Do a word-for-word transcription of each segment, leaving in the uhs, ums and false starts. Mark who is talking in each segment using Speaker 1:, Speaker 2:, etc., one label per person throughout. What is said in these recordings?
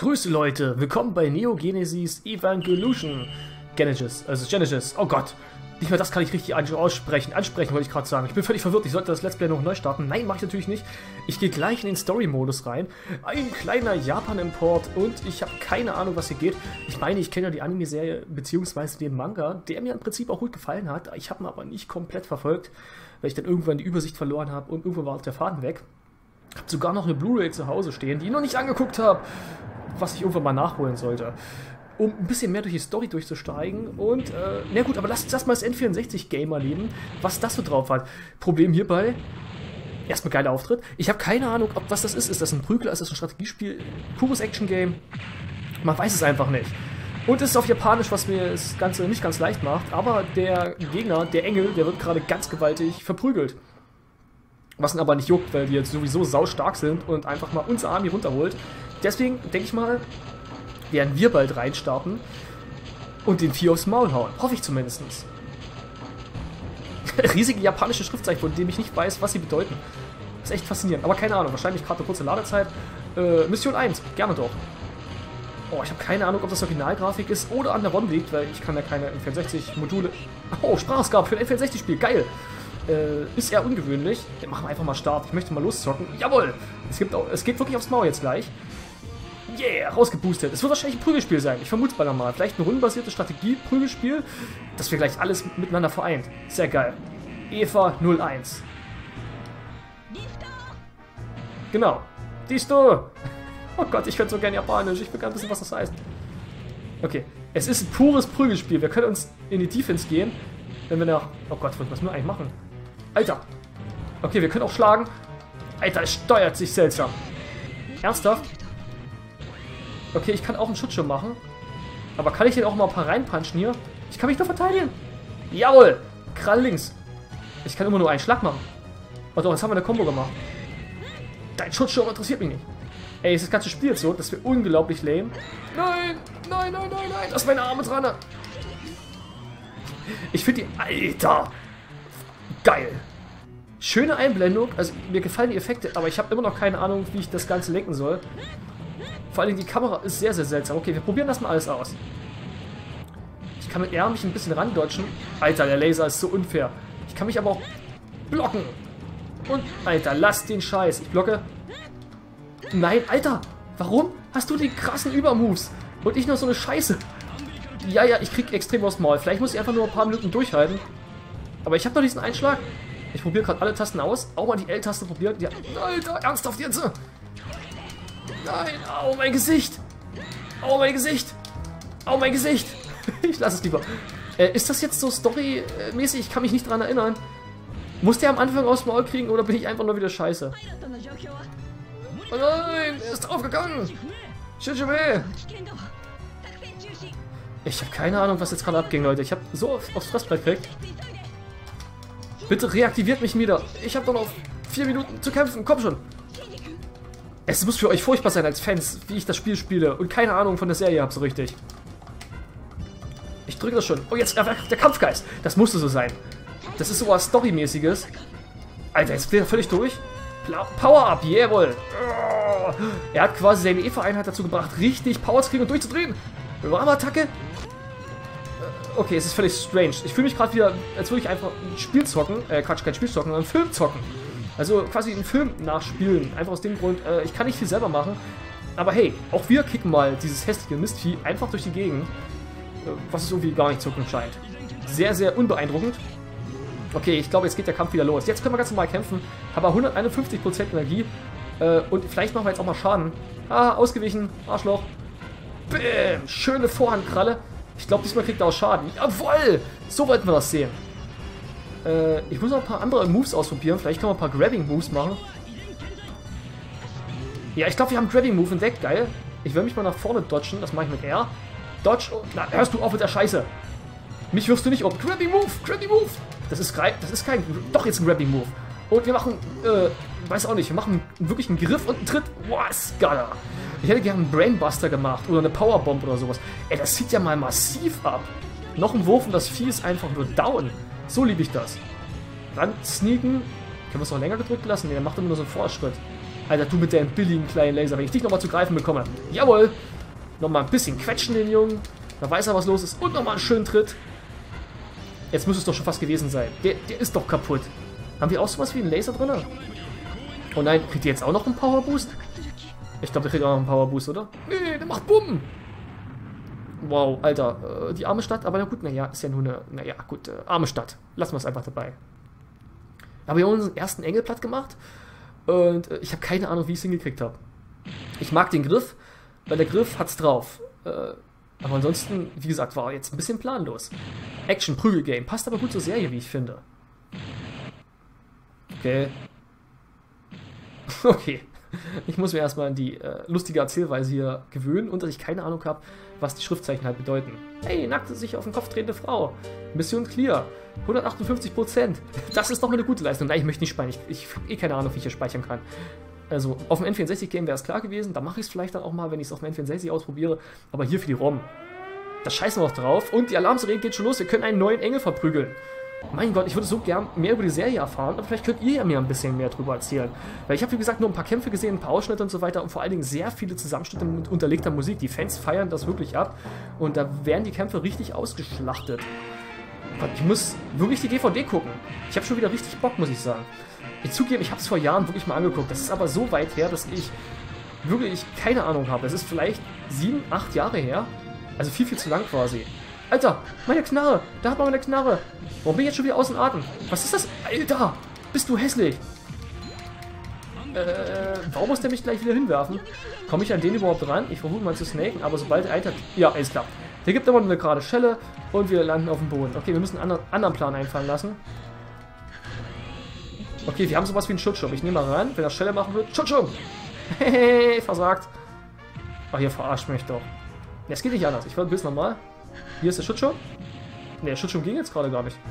Speaker 1: Grüße Leute, willkommen bei Neo Genesis Evangelion. Genesis, also Genesis, oh Gott. Nicht mal das kann ich richtig aussprechen. Ansprechen wollte ich gerade sagen. Ich bin völlig verwirrt, ich sollte das Let's Play noch neu starten. Nein, mache ich natürlich nicht. Ich gehe gleich in den Story-Modus rein. Ein kleiner Japan-Import und ich habe keine Ahnung, was hier geht. Ich meine, ich kenne ja die Anime-Serie bzw. den Manga, der mir im Prinzip auch gut gefallen hat. Ich habe ihn aber nicht komplett verfolgt, weil ich dann irgendwann die Übersicht verloren habe und irgendwann war der Faden weg. Ich habe sogar noch eine Blu-ray zu Hause stehen, die ich noch nicht angeguckt habe, was ich irgendwann mal nachholen sollte, um ein bisschen mehr durch die Story durchzusteigen. Und, äh, na gut, aber lasst uns erstmal das N vierundsechzig-Game erleben, was das so drauf hat. Problem hierbei, erstmal geiler Auftritt. Ich habe keine Ahnung, ob was das ist. Ist das ein Prügler, ist das ein Strategiespiel, pures Action-Game? Man weiß es einfach nicht. Und es ist auf Japanisch, was mir das Ganze nicht ganz leicht macht, aber der Gegner, der Engel, der wird gerade ganz gewaltig verprügelt. Was ihn aber nicht juckt, weil die jetzt sowieso saustark sind und einfach mal unser Army runterholt. Deswegen, denke ich mal, werden wir bald reinstarten und den Vieh aufs Maul hauen. Hoffe ich zumindest. Riesige japanische Schriftzeichen, von denen ich nicht weiß, was sie bedeuten. Das ist echt faszinierend. Aber keine Ahnung, wahrscheinlich gerade eine kurze Ladezeit. Äh, Mission eins, gerne doch. Oh, ich habe keine Ahnung, ob das Originalgrafik ist oder an der ROM liegt, weil ich kann ja keine N vierundsechzig-Module... Oh, Sprachausgabe für ein N vierundsechzig-Spiel, geil! Äh, ist eher ungewöhnlich. Dann machen wir einfach mal Start. Ich möchte mal loszocken. Jawohl! Es, gibt auch, es geht wirklich aufs Maul jetzt gleich. Yeah, rausgeboostet. Es wird wahrscheinlich ein Prügelspiel sein. Ich vermute es mal mal. Vielleicht ein rundenbasiertes Strategie-Prügelspiel, das wir gleich alles miteinander vereint. Sehr geil. Eva null eins. Genau. Disto! Oh Gott, ich könnte so gerne Japanisch. Ich will gar nicht wissen, was das heißt. Okay. Es ist ein pures Prügelspiel. Wir können uns in die Defense gehen, wenn wir nach... Oh Gott, was müssen wir eigentlich machen? Alter! Okay, wir können auch schlagen. Alter, es steuert sich seltsam. Ernsthaft? Okay, ich kann auch einen Schutzschirm machen. Aber kann ich den auch mal ein paar reinpunchen hier? Ich kann mich nur verteidigen. Jawohl! Krall links. Ich kann immer nur einen Schlag machen. Oh doch, jetzt haben wir eine Combo gemacht. Dein Schutzschirm interessiert mich nicht. Ey, ist das ganze Spiel jetzt so? Das wäre unglaublich lame. Nein! Nein, nein, nein, nein! Da ist meine Arme dran! Ich finde die... Alter! Geil! Schöne Einblendung. Also, mir gefallen die Effekte, aber ich habe immer noch keine Ahnung, wie ich das Ganze lenken soll. Vor allem die Kamera ist sehr, sehr seltsam. Okay, wir probieren das mal alles aus. Ich kann mit R mich ein bisschen randodgen. Alter, der Laser ist so unfair. Ich kann mich aber auch blocken. Und, Alter, lass den Scheiß. Ich blocke. Nein, Alter. Warum hast du die krassen Übermoves? Und ich noch so eine Scheiße? Ja, ja, ich krieg extrem aufs Maul. Vielleicht muss ich einfach nur ein paar Minuten durchhalten. Aber ich habe noch diesen Einschlag. Ich probiere gerade alle Tasten aus. Auch mal die L-Taste probiert. Ja, Alter, ernsthaft jetzt? Nein, au, mein Gesicht. Au, mein Gesicht. Au, mein Gesicht. Ich lasse es lieber. Äh, ist das jetzt so storymäßig? Ich kann mich nicht dran erinnern. Muss der am Anfang aufs Maul kriegen oder bin ich einfach nur wieder scheiße? Oh nein, er ist draufgegangen. Shichibe. Ich habe keine Ahnung, was jetzt gerade abging, Leute. Ich habe so aufs Fressbrett gekriegt. Bitte reaktiviert mich wieder. Ich habe doch noch vier Minuten zu kämpfen. Komm schon. Es muss für euch furchtbar sein als Fans, wie ich das Spiel spiele und keine Ahnung von der Serie habe so richtig. Ich drücke das schon. Oh, jetzt der Kampfgeist. Das musste so sein. Das ist so was Storymäßiges. Alter, jetzt dreht er völlig durch. Power-Up, jawohl. Er hat quasi seine Eva-Einheit dazu gebracht, richtig Power zu kriegen und durchzudrehen. Warm-Attacke. Okay, es ist völlig strange. Ich fühle mich gerade wieder, als würde ich einfach ein Spiel zocken. Äh, Quatsch, kein Spiel zocken, sondern einen Film zocken. Also quasi einen Film nachspielen. Einfach aus dem Grund, äh, ich kann nicht viel selber machen. Aber hey, auch wir kicken mal dieses hässliche Mistvieh einfach durch die Gegend. Äh, was es irgendwie gar nicht zucken scheint. Sehr, sehr unbeeindruckend. Okay, ich glaube, jetzt geht der Kampf wieder los. Jetzt können wir ganz normal kämpfen. Aber hunderteinundfünfzig Prozent Energie. Äh, und vielleicht machen wir jetzt auch mal Schaden. Ah, ausgewichen. Arschloch. Bäm. Schöne Vorhandkralle. Ich glaube, diesmal kriegt er auch Schaden. Jawohl! So wollten wir das sehen. Äh, ich muss noch ein paar andere Moves ausprobieren. Vielleicht können wir ein paar Grabbing-Moves machen. Ja, ich glaube, wir haben einen Grabbing-Move entdeckt. Geil. Ich will mich mal nach vorne dodgen. Das mache ich mit R. Dodge. Oh, na, hörst du auf mit der Scheiße. Mich wirfst du nicht um. Grabbing-Move. Grabbing-Move. Das ist, das ist kein... Doch, jetzt ein Grabbing-Move. Und wir machen... Äh, weiß auch nicht. Wir machen wirklich einen Griff und einen Tritt. Boah, Skala. Ich hätte gerne einen Brainbuster gemacht. Oder eine Powerbomb oder sowas. Ey, das zieht ja mal massiv ab. Noch ein Wurf und das Vieh ist einfach nur down. So liebe ich das. Dann sneaken. Können wir es noch länger gedrückt lassen? Nee, der macht immer nur so einen Vorschritt. Alter, du mit deinem billigen kleinen Laser. Wenn ich dich nochmal zu greifen bekomme. Jawohl. Nochmal ein bisschen quetschen den Jungen. Da weiß er, was los ist. Und nochmal einen schönen Tritt. Jetzt müsste es doch schon fast gewesen sein. Der, der ist doch kaputt. Haben wir auch sowas wie einen Laser drin? Oh nein, kriegt ihr jetzt auch noch einen Power Boost? Ich glaube, der kriegt auch noch einen Power Boost, oder? Nee, der macht Bumm. Wow, Alter. Äh, die arme Stadt. Aber na gut, naja, ist ja nur eine... Naja, gut, äh, arme Stadt. Lassen wir es einfach dabei. Aber wir haben unseren ersten Engel platt gemacht. Und äh, ich habe keine Ahnung, wie ich es hingekriegt habe. Ich mag den Griff, weil der Griff hat's drauf. Äh, aber ansonsten, wie gesagt, war jetzt ein bisschen planlos. Action, Prügelgame. Passt aber gut zur Serie, wie ich finde. Okay. Okay. Ich muss mir erstmal an die äh, lustige Erzählweise hier gewöhnen und dass ich keine Ahnung habe, was die Schriftzeichen halt bedeuten. Hey, nackte sich auf den Kopf drehende Frau. Mission clear. hundertachtundfünfzig Prozent. Das ist doch mal eine gute Leistung. Nein, ich möchte nicht speichern. Ich, ich habe eh keine Ahnung, wie ich hier speichern kann. Also, auf dem N vierundsechzig-Game wäre es klar gewesen. Da mache ich es vielleicht dann auch mal, wenn ich es auf dem N vierundsechzig ausprobiere. Aber hier für die ROM. Da scheißen wir auch drauf. Und die Alarmsirene geht schon los. Wir können einen neuen Engel verprügeln. Mein Gott, ich würde so gern mehr über die Serie erfahren, aber vielleicht könnt ihr ja mir ein bisschen mehr drüber erzählen. Weil ich habe, wie gesagt, nur ein paar Kämpfe gesehen, ein paar Ausschnitte und so weiter und vor allen Dingen sehr viele Zusammenschnitte mit unterlegter Musik. Die Fans feiern das wirklich ab und da werden die Kämpfe richtig ausgeschlachtet. Gott, ich muss wirklich die D V D gucken. Ich habe schon wieder richtig Bock, muss ich sagen. Ich zugebe, ich habe es vor Jahren wirklich mal angeguckt. Das ist aber so weit her, dass ich wirklich keine Ahnung habe. Es ist vielleicht sieben, acht Jahre her. Also viel, viel zu lang quasi. Alter, meine Knarre. Da hat man meine Knarre. Warum bin ich jetzt schon wieder außen Atem? Was ist das? Alter, bist du hässlich. Äh, warum muss der mich gleich wieder hinwerfen? Komme ich an den überhaupt ran? Ich versuche mal zu snaken, aber sobald er eitert... Ja, ist klar. Der gibt immer nur eine gerade Schelle und wir landen auf dem Boden. Okay, wir müssen einen anderen Plan einfallen lassen. Okay, wir haben sowas wie einen Schutzschirm. Ich nehme mal ran, wenn er Schelle machen wird. Schutzschirm! Hehehe, versagt. Ach, ihr verarscht mich doch. Ja, es geht nicht anders. Ich will bis nochmal. Hier ist der Schutzschirm. Ne, der Schutzschirm ging jetzt gerade gar nicht.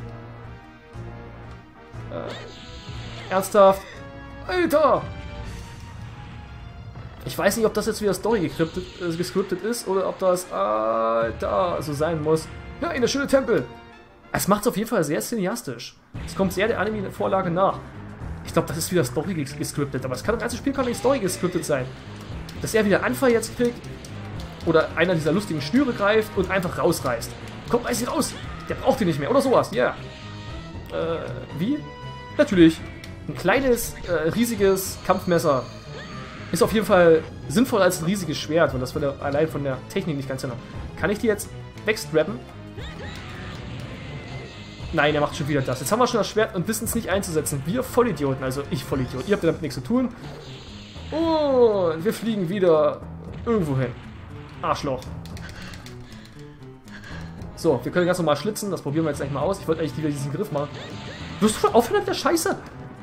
Speaker 1: Äh, ernsthaft? Alter! Ich weiß nicht, ob das jetzt wieder Story gescriptet, äh, gescriptet ist oder ob das Alter so sein muss. Ja, eine schöne Tempel! Es macht es auf jeden Fall sehr cineastisch. Es kommt sehr der Anime-Vorlage nach. Ich glaube, das ist wieder Story gescriptet, aber das kann, das ganze Spiel kann nicht Story gescriptet sein. Dass er wieder Anfall jetzt kriegt oder einer dieser lustigen Schnüre greift und einfach rausreißt. Komm, reiß ihn raus! Der braucht ihn nicht mehr oder sowas, ja. Yeah. Äh, wie? Natürlich. Ein kleines, äh, riesiges Kampfmesser. Ist auf jeden Fall sinnvoller als ein riesiges Schwert, und das wird allein von der Technik nicht ganz genau. Kann ich die jetzt wegstrappen? Nein, er macht schon wieder das. Jetzt haben wir schon das Schwert und wissen es nicht einzusetzen. Wir Vollidioten, also ich Vollidiot. Ihr habt damit nichts zu tun. Und wir fliegen wieder irgendwo hin. Arschloch. So, wir können ganz normal schlitzen. Das probieren wir jetzt gleich mal aus. Ich wollte eigentlich wieder diesen Griff machen. Wirst du schon aufhören mit der Scheiße?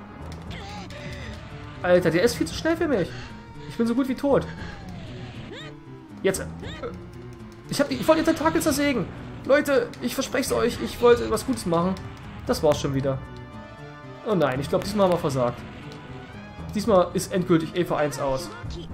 Speaker 1: Alter, der ist viel zu schnell für mich. Ich bin so gut wie tot. Jetzt. Ich, hab, ich wollte den Tentakel zersägen. Leute, ich verspreche es euch. Ich wollte was Gutes machen. Das war's schon wieder. Oh nein, ich glaube, diesmal haben wir versagt. Diesmal ist endgültig E V eins aus.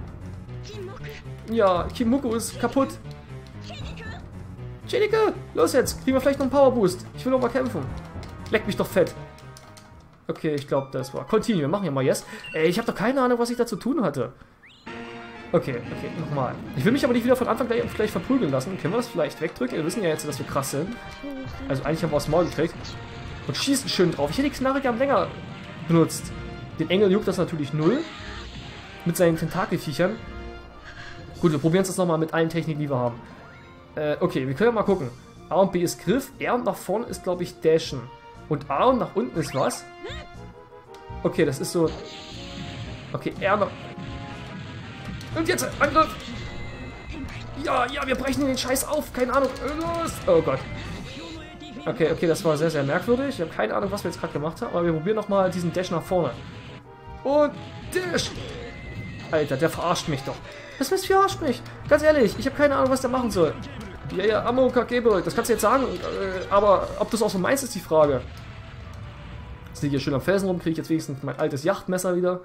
Speaker 1: Ja, Kimiko ist kaputt. Chenike, los jetzt. Kriegen wir vielleicht noch einen Power Boost. Ich will noch mal kämpfen. Leck mich doch fett. Okay, ich glaube, das war. Continue, wir machen ja mal Yes. Ey, ich habe doch keine Ahnung, was ich da zu tun hatte. Okay, okay, nochmal. Ich will mich aber nicht wieder von Anfang gleich, gleich verprügeln lassen. Können wir das vielleicht wegdrücken? Wir wissen ja jetzt, dass wir krass sind. Also eigentlich haben wir aufs Maul gekriegt. Und schießen schön drauf. Ich hätte die Knarre gern länger benutzt. Den Engel juckt das natürlich null. Mit seinen Tentakelviechern. Gut, wir probieren es jetzt nochmal mit allen Techniken, die wir haben. Äh, okay, wir können ja mal gucken. A und B ist Griff. R und nach vorne ist, glaube ich, Dashen. Und A und nach unten ist was? Okay, das ist so... Okay, R nach... Und jetzt Angriff! Ja, ja, wir brechen den Scheiß auf. Keine Ahnung. Los! Oh Gott. Okay, okay, das war sehr, sehr merkwürdig. Ich habe keine Ahnung, was wir jetzt gerade gemacht haben. Aber wir probieren nochmal diesen Dash nach vorne. Und Dash! Alter, der verarscht mich doch. Das heißt, verarscht mich. Ganz ehrlich, ich habe keine Ahnung, was der machen soll. Ja, ja, Ammo, Kakebe, das kannst du jetzt sagen. Äh, aber ob du es auch so meinst, ist die Frage. Jetzt liege ich hier schön am Felsen rum, kriege ich jetzt wenigstens mein altes Yachtmesser wieder.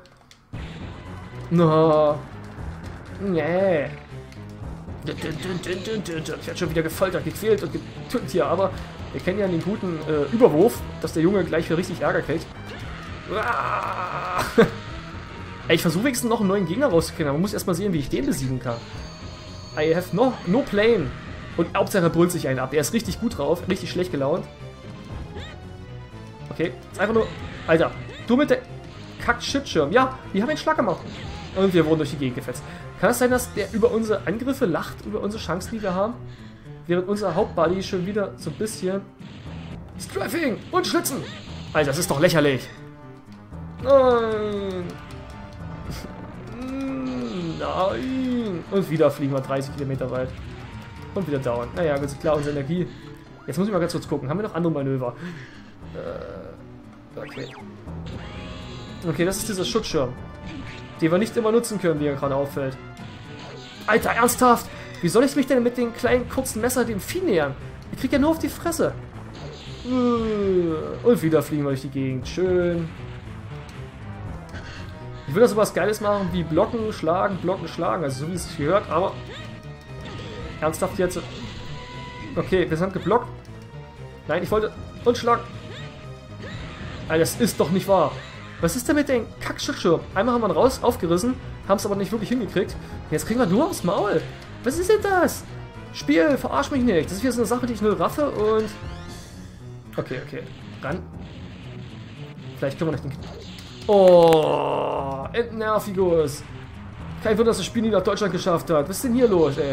Speaker 1: No. Nee. Ich werde schon wieder gefoltert, gequält und getötet hier, aber wir kennen ja den guten äh, Überwurf, dass der Junge gleich für richtig Ärger kriegt. Ey, ich versuche wenigstens noch einen neuen Gegner rauszukriegen, aber man muss erstmal sehen, wie ich den besiegen kann. I have no, no plane. Und Hauptsache er brüllt sich einen ab. Er ist richtig gut drauf, richtig schlecht gelaunt. Okay, ist einfach nur... Alter, du mit der Kack-Shitschirm. Ja, wir haben einen Schlag gemacht. Und wir wurden durch die Gegend gefetzt. Kann es sein, dass der über unsere Angriffe lacht, über unsere Chancen, die wir haben? Während unser Hauptbody schon wieder so ein bisschen... Strafing und Schlitzen! Alter, das ist doch lächerlich. Nein! Nein! Und wieder fliegen wir dreißig Kilometer weit. Und wieder down. Naja, ganz klar, unsere Energie. Jetzt muss ich mal ganz kurz gucken. Haben wir noch andere Manöver? Äh, okay. Okay, das ist dieser Schutzschirm, den wir nicht immer nutzen können, wie er gerade auffällt. Alter, ernsthaft? Wie soll ich mich denn mit den kleinen, kurzen Messer dem Vieh nähern? Ich krieg ja nur auf die Fresse. Und wieder fliegen wir durch die Gegend. Schön. Ich will da sowas Geiles machen wie blocken, schlagen, blocken, schlagen. Also so wie es sich gehört, aber... Ernsthaft jetzt? Okay, wir sind geblockt. Nein, ich wollte... Und schlagen. Alter, das ist doch nicht wahr. Was ist denn mit den Kack-Schutzschirm? Einmal haben wir ihn raus, aufgerissen, haben es aber nicht wirklich hingekriegt. Jetzt kriegen wir nur aufs Maul. Was ist denn das? Spiel, verarsch mich nicht. Das ist hier so eine Sache, die ich null raffe und... Okay, okay. Ran. Vielleicht können wir nicht den... Oh, Endnervigus. Kein Wunder, dass das Spiel nie nach Deutschland geschafft hat. Was ist denn hier los, ey?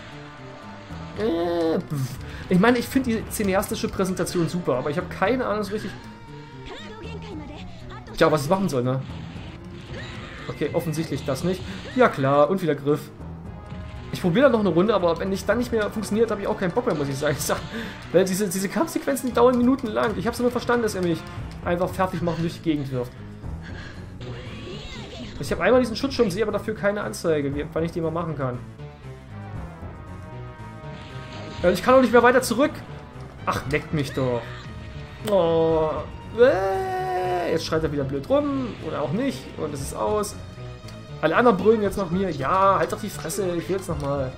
Speaker 1: Äh, ich meine, ich finde die cineastische Präsentation super, aber ich habe keine Ahnung so richtig... Tja, was ich machen soll, ne? Okay, offensichtlich das nicht. Ja klar, und wieder Griff. Ich probiere dann noch eine Runde, aber wenn ich dann nicht mehr funktioniert, habe ich auch keinen Bock mehr, muss ich sagen. Ich sag, weil diese, diese Kampfsequenzen dauern Minuten lang. Ich habe es nur verstanden, dass er mich einfach fertig machen durch die Gegend wirft. Ich habe einmal diesen Schutzschirm, sehe aber dafür keine Anzeige, wie, wann ich die mal machen kann. Ja, ich kann auch nicht mehr weiter zurück. Ach, leckt mich doch. Oh, äh, jetzt schreit er wieder blöd rum oder auch nicht und es ist aus. Alle anderen brüllen jetzt nach mir. Ja, halt doch die Fresse, ich will jetzt nochmal.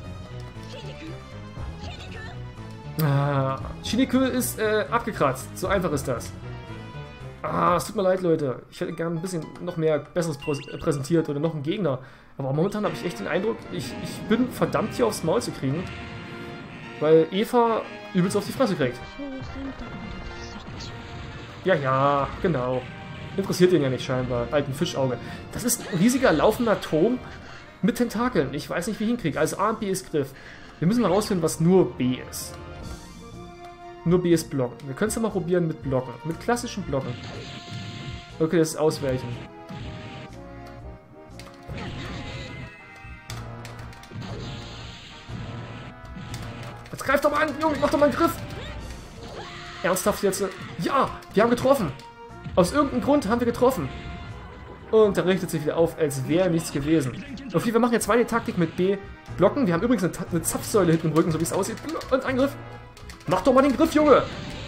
Speaker 1: Ah, Shiniku ist äh, abgekratzt. So einfach ist das. Ah, es tut mir leid, Leute. Ich hätte gerne ein bisschen noch mehr Besseres präsentiert oder noch einen Gegner. Aber momentan habe ich echt den Eindruck, ich, ich bin verdammt hier aufs Maul zu kriegen. Weil Eva übelst auf die Fresse kriegt. Ja, ja, genau. Interessiert ihn ja nicht scheinbar. Alten Fischauge. Das ist ein riesiger laufender Turm mit Tentakeln. Ich weiß nicht, wie ich ihn kriege. Also A und B ist Griff. Wir müssen mal rausfinden, was nur B ist. Nur B ist Blocken. Wir können es ja mal probieren mit Blocken. Mit klassischen Blocken. Okay, das ist Ausweichen. Jetzt greif doch mal an, Junge, mach doch mal einen Griff. Ernsthaft jetzt? Ja, wir haben getroffen. Aus irgendeinem Grund haben wir getroffen. Und er richtet sich wieder auf, als wäre nichts gewesen. Okay, wir machen jetzt zweite Taktik mit B. Blocken. Wir haben übrigens eine, eine Zapfsäule hinten im Rücken, so wie es aussieht. Und Angriff. Mach doch mal den Griff, Junge.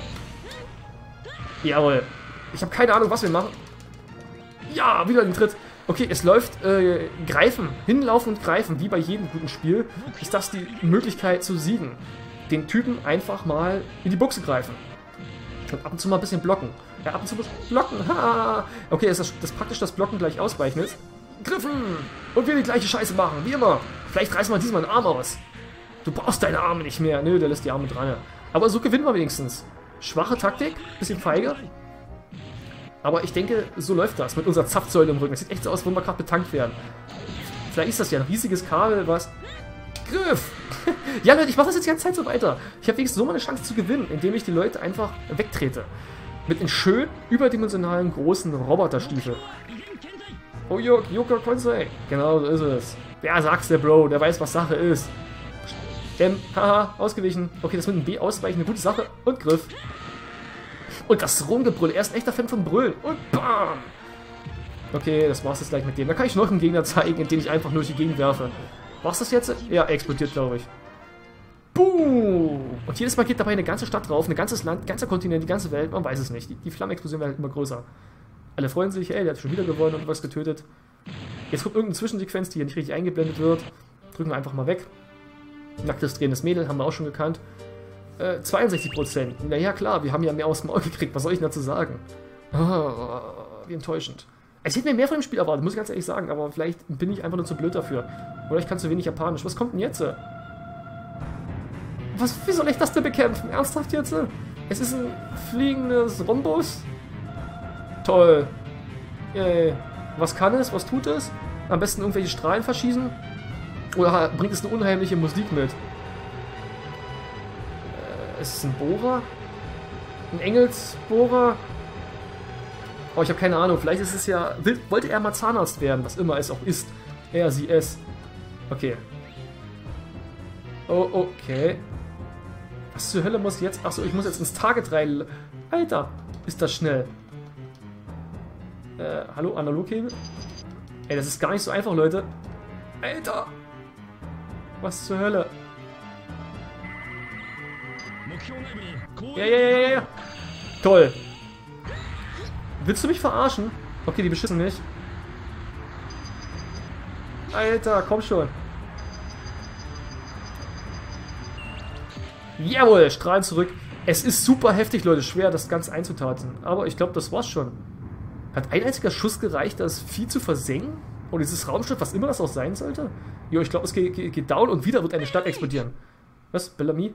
Speaker 1: Jawohl. Ich habe keine Ahnung, was wir machen. Ja, wieder den Tritt. Okay, es läuft äh, greifen. Hinlaufen und greifen. Wie bei jedem guten Spiel ist das die Möglichkeit zu siegen. Den Typen einfach mal in die Buchse greifen. Und ab und zu mal ein bisschen blocken. Ja, ab und zu muss blocken. Ha! Okay, ist das, das praktisch das Blocken gleich ausweichen ist. Griffen! Und wir die gleiche Scheiße machen, wie immer. Vielleicht reißen wir diesmal einen Arm aus. Du brauchst deine Arme nicht mehr. Nö, der lässt die Arme dran. Aber so gewinnen wir wenigstens. Schwache Taktik, bisschen feige. Aber ich denke, so läuft das mit unserer Zapfsäule im Rücken. Das sieht echt so aus, als würden wir gerade betankt werden. Vielleicht ist das ja ein riesiges Kabel, was... Griff! Ja, Leute, ich mache das jetzt die ganze Zeit so weiter. Ich habe wenigstens so mal eine Chance zu gewinnen, indem ich die Leute einfach wegtrete. Mit den schön überdimensionalen großen Roboterstiefeln. Oh, Yoka Konsei. Genau, so ist es. Wer sagt's, der Bro, der weiß, was Sache ist. M, haha, ausgewichen. Okay, das mit dem B ausweichen, eine gute Sache. Und Griff. Und das Rumgebrüll. Er ist ein echter Fan von Brüllen. Und bam! Okay, das war's jetzt gleich mit dem. Da kann ich noch einen Gegner zeigen, in den ich einfach nur durch die Gegend werfe. War's das jetzt? Ja, explodiert, glaube ich. Boom! Und jedes Mal geht dabei eine ganze Stadt drauf, ein ganzes Land, ein ganzer Kontinent, die ganze Welt. Man weiß es nicht. Die, die Flammenexplosion wird halt immer größer. Alle freuen sich, ey, der hat schon wieder gewonnen und was getötet. Jetzt kommt irgendeine Zwischensequenz, die hier nicht richtig eingeblendet wird. Drücken wir einfach mal weg. Nacktes drehendes Mädel, haben wir auch schon gekannt. Äh, zweiundsechzig Prozent. Naja, klar, wir haben ja mehr aus dem Maul gekriegt. Was soll ich dazu sagen? Oh, wie enttäuschend. Ich hätte mir mehr von dem Spiel erwartet, muss ich ganz ehrlich sagen. Aber vielleicht bin ich einfach nur zu blöd dafür. Oder ich kann zu wenig Japanisch. Was kommt denn jetzt? Was, wie soll ich das denn bekämpfen? Ernsthaft jetzt? Es ist ein fliegendes Rhombus. Toll. Yay. Was kann es? Was tut es? Am besten irgendwelche Strahlen verschießen? Oder bringt es eine unheimliche Musik mit? Äh, ist es ein Bohrer? Ein Engelsbohrer? Oh, ich habe keine Ahnung. Vielleicht ist es ja... Will, wollte er mal Zahnarzt werden, was immer es auch ist. Er, sie, es. Okay. Oh, okay. Was zur Hölle muss ich jetzt... Achso, ich muss jetzt ins Target rein. Alter, ist das schnell. Äh, hallo, Analoghebel? Ey, das ist gar nicht so einfach, Leute. Alter! Was zur Hölle? Ja, ja, ja, ja, ja. Toll. Willst du mich verarschen? Okay, die beschissen mich. Alter, komm schon. Jawohl, Strahlen zurück. Es ist super heftig, Leute. Schwer, das Ganze einzutaten. Aber ich glaube, das war's schon. Hat ein einziger Schuss gereicht, das Vieh zu versenken? Und dieses Raumschiff, was immer das auch sein sollte? Jo, ich glaube, es geht, geht, geht down und wieder wird eine Stadt explodieren. Was? Bellamy?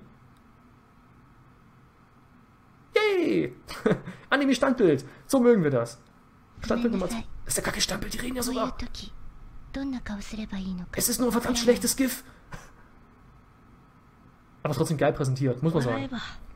Speaker 1: Yay! Anime-Standbild. So mögen wir das. Standbild Nummer zwei. Das ist ja gar kein Standbild, die reden ja sogar. Es ist nur ein verdammt schlechtes GIF. Aber trotzdem geil präsentiert, muss man sagen.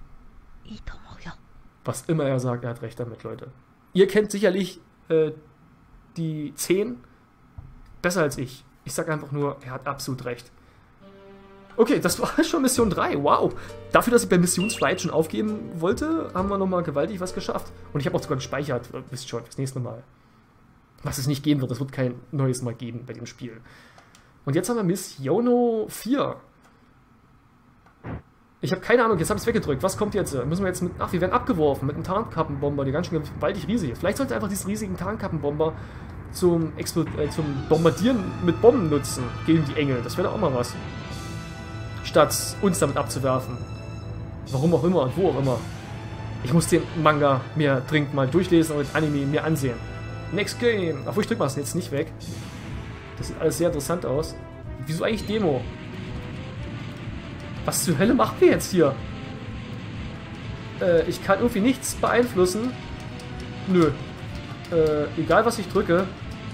Speaker 1: Was immer er sagt, er hat recht damit, Leute. Ihr kennt sicherlich äh, die zehn besser als ich. Ich sag einfach nur, er hat absolut recht. Okay, das war schon Mission drei. Wow. Dafür, dass ich bei Missionsflight schon aufgeben wollte, haben wir nochmal gewaltig was geschafft. Und ich habe auch sogar gespeichert, wisst schon, fürs nächste Mal. Was es nicht geben wird, das wird kein neues Mal geben bei dem Spiel. Und jetzt haben wir Mission vier. Ich habe keine Ahnung, jetzt habe ich es weggedrückt. Was kommt jetzt? Müssen wir jetzt mit... Ach, wir werden abgeworfen mit einem Tarnkappenbomber, die ganz schön gewaltig riesig ist. Vielleicht sollte einfach diesen riesigen Tarnkappenbomber zum, Expl äh, zum Bombardieren mit Bomben nutzen gegen die Engel. Das wäre doch auch mal was. Statt uns damit abzuwerfen. Warum auch immer und wo auch immer. Ich muss den Manga mir dringend mal durchlesen und Anime mir ansehen. Next Game. Obwohl, ich drück mal es jetzt nicht weg. Das sieht alles sehr interessant aus. Wieso eigentlich Demo? Was zur Hölle machen wir jetzt hier? Äh, ich kann irgendwie nichts beeinflussen. Nö. Äh, egal was ich drücke.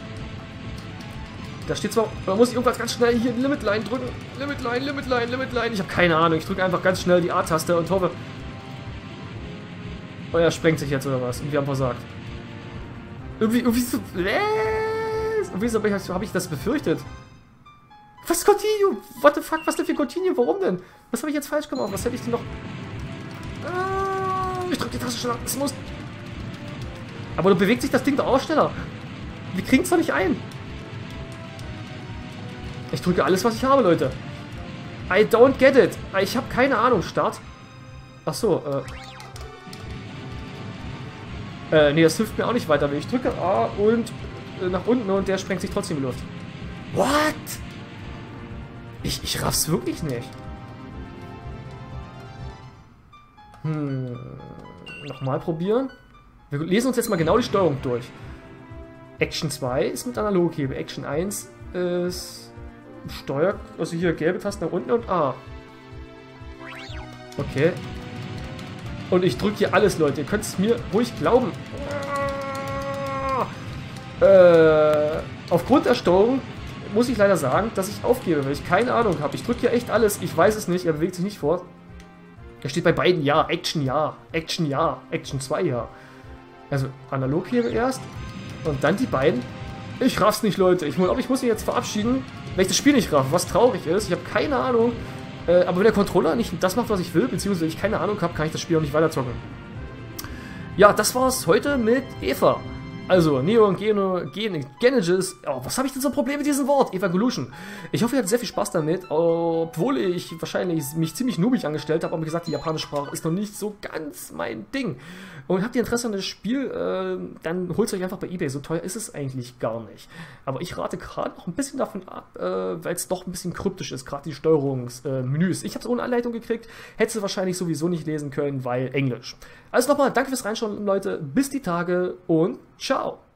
Speaker 1: Da steht zwar, da muss ich irgendwas ganz schnell hier Limit Line drücken. Limit Line, Limit Line, Limit Line. Ich habe keine Ahnung. Ich drücke einfach ganz schnell die A-Taste und hoffe... Oh, er sprengt sich jetzt oder was? Und wir haben versagt. Irgendwie, irgendwie so... Irgendwie so habe ich das befürchtet. Was Continue? What the fuck? Was denn für Continue? Warum denn? Was habe ich jetzt falsch gemacht? Was hätte ich denn noch... Ah, ich drücke die Taste schon ab. Es muss... Aber da bewegt sich das Ding doch auch schneller. Wir kriegen es doch nicht ein. Ich drücke alles, was ich habe, Leute. I don't get it. Ich habe keine Ahnung. Start. Ach so, äh... Äh, nee, das hilft mir auch nicht weiter. Ich drücke A und äh, nach unten und der sprengt sich trotzdem in die Luft. What? Ich, ich raff's wirklich nicht. Hm. Nochmal probieren. Wir lesen uns jetzt mal genau die Steuerung durch. Action zwei ist mit Analoghebel. Action eins ist Steuer, also hier gelbe Tasten nach unten und A. Okay. Und ich drücke hier alles, Leute. Ihr könnt es mir ruhig glauben. Äh, aufgrund der Steuerung muss ich leider sagen, dass ich aufgebe, weil ich keine Ahnung habe. Ich drücke hier echt alles. Ich weiß es nicht. Er bewegt sich nicht fort. Er steht bei beiden ja. Action ja. Action ja. Action zwei ja. Also Analoghebel erst. Und dann die beiden. Ich raff's nicht, Leute. Ich, ich muss mich jetzt verabschieden, weil ich das Spiel nicht raff. Was traurig ist. Ich habe keine Ahnung. Äh, aber wenn der Controller nicht das macht, was ich will, beziehungsweise ich keine Ahnung habe, kann ich das Spiel auch nicht weiterzocken. Ja, das war's heute mit Eva. Also, Neon Geno, Gen Genesis. Oh, was habe ich denn so ein Problem mit diesem Wort? Evaluation. Ich hoffe, ihr hattet sehr viel Spaß damit, obwohl ich wahrscheinlich mich ziemlich noobig angestellt habe, aber gesagt, die japanische Sprache ist noch nicht so ganz mein Ding. Und habt ihr Interesse an das Spiel, äh, dann holt es euch einfach bei eBay. So teuer ist es eigentlich gar nicht. Aber ich rate gerade noch ein bisschen davon ab, äh, weil es doch ein bisschen kryptisch ist, gerade die Steuerungsmenüs. Äh, ich habe es ohne Anleitung gekriegt, hätte es wahrscheinlich sowieso nicht lesen können, weil Englisch. Also nochmal, danke fürs Reinschauen, Leute. Bis die Tage und ciao.